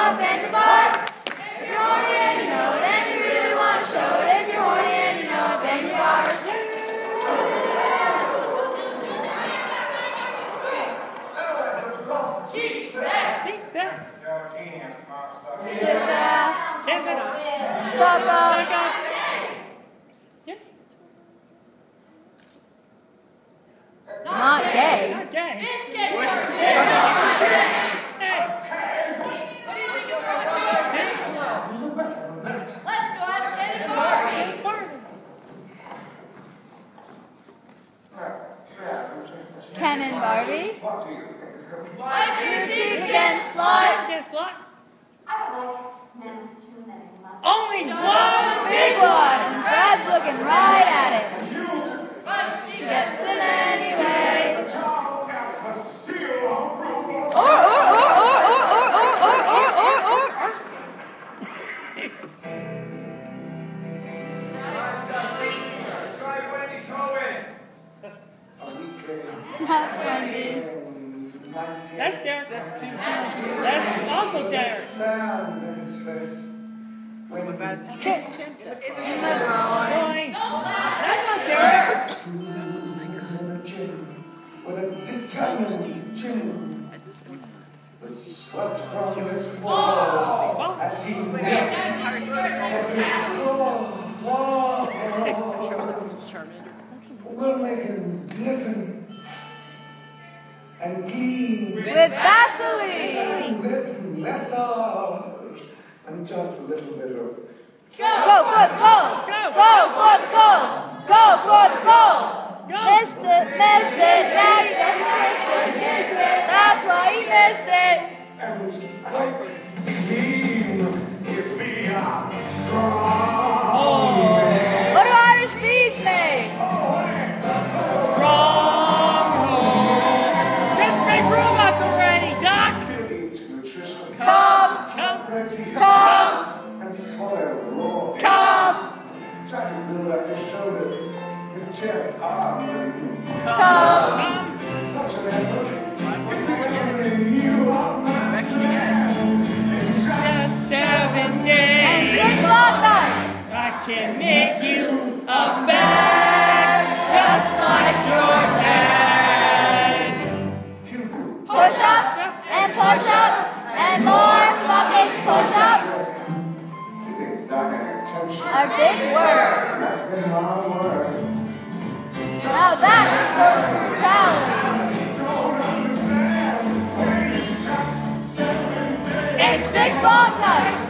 know, bang the bars. If you're horny and you know it, and you really want to show it. If you're horny and you know it, bang the bars. Cheek sex. Cheek sex. Sit ass. Suck up. Not gay. Not gay. It's gay. Hey. What do you think of Let's go ask Ken and Barbie. Ken and Barbie? Wipe your teeth against slut. Against slut. I don't like men with too many muscles. Only one. Big one. Brad's looking right at it. But she gets it anyway. Or. That's Wendy. That's Derek. That's too. That's also Derek. Kiss in the groin. Boy. That's not Derek. We'll make him listen and clean With Vaseline. with massage and just a little bit of Go for the goal. Go for the goal. Go for the goal. Missed it. Now you gotta miss it. That's why you missed it. and quite clean if we are strong. What do Irish beads make? Wrong hole. Just make robots already, Doc. Nutrition. Come. And swallow raw. Come. Try to build up your shoulders, your chest, arms, and Come. such an effort. You are my Just 7 And days. 6 long nights. I can make you a bag just like your dad. Push-ups and push-ups and more fucking push-ups are big words. That's been my word. Now that's gross brutality. And 6 long nights.